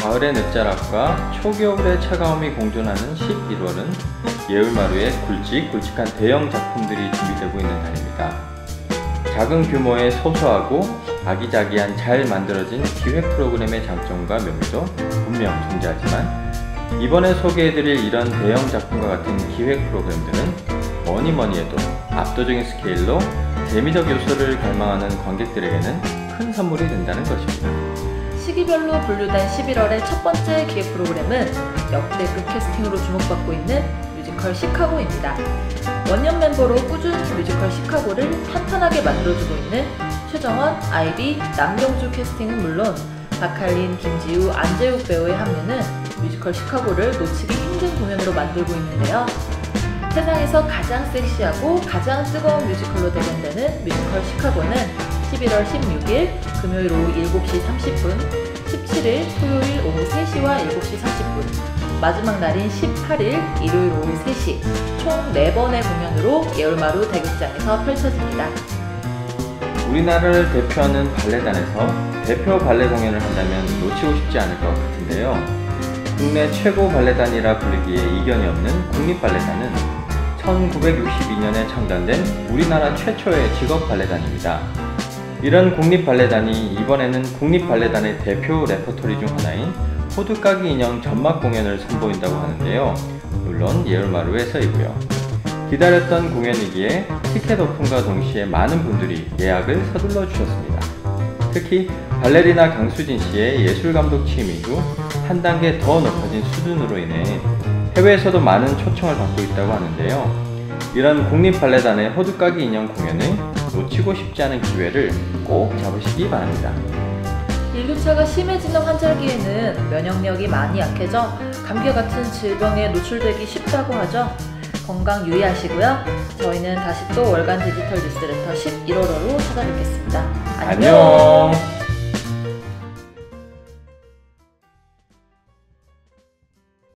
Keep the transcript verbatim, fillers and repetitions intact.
가을의 늦자락과 초겨울의 차가움이 공존하는 십일월은 예울마루에 굵직굵직한 대형 작품들이 준비되고 있는 달입니다. 작은 규모의 소소하고 아기자기한 잘 만들어진 기획 프로그램의 장점과 묘미도 분명 존재하지만, 이번에 소개해드릴 이런 대형 작품과 같은 기획 프로그램들은 뭐니뭐니 해도 압도적인 스케일로 재미적 요소를 갈망하는 관객들에게는 큰 선물이 된다는 것입니다. 시기별로 분류된 십일월의 첫 번째 기획 프로그램은 역대급 캐스팅으로 주목받고 있는 뮤지컬 시카고입니다. 원년 멤버로 꾸준히 뮤지컬 시카고를 탄탄하게 만들어주고 있는 최정원, 아이비, 남경주 캐스팅은 물론 박할린, 김지우, 안재욱 배우의 합류는 뮤지컬 시카고를 놓치기 힘든 공연으로 만들고 있는데요. 세상에서 가장 섹시하고 가장 뜨거운 뮤지컬로 대변되는 뮤지컬 시카고는 십일월 십육일 금요일 오후 일곱 시 삼십 분, 십칠일 토요일 오후 세 시와 일곱 시 삼십 분, 마지막 날인 십팔일 일요일 오후 세 시, 총 네 번의 공연으로 예울마루 대극장에서 펼쳐집니다. 우리나라를 대표하는 발레단에서 대표 발레 공연을 한다면 놓치고 싶지 않을 것 같은데요. 국내 최고 발레단이라 불리기에 이견이 없는 국립발레단은 천구백육십이년에 창단된 우리나라 최초의 직업 발레단입니다. 이런 국립발레단이 이번에는 국립발레단의 대표 레퍼토리 중 하나인 호두까기 인형 전막 공연을 선보인다고 하는데요. 물론 예울마루에서이고요. 기다렸던 공연이기에 티켓 오픈과 동시에 많은 분들이 예약을 서둘러 주셨습니다. 특히 발레리나 강수진 씨의 예술감독 취임 이후 한 단계 더 높아진 수준으로 인해 해외에서도 많은 초청을 받고 있다고 하는데요. 이런 국립발레단의 호두까기 인형 공연을 놓치고 싶지 않은 기회를 꼭 잡으시기 바랍니다. 일교차가 심해지는 환절기에는 면역력이 많이 약해져 감기 같은 질병에 노출되기 쉽다고 하죠. 건강 유의하시고요. 저희는 다시 또 월간 디지털 뉴스레터 십일월호로 찾아뵙겠습니다. 안녕! 안녕.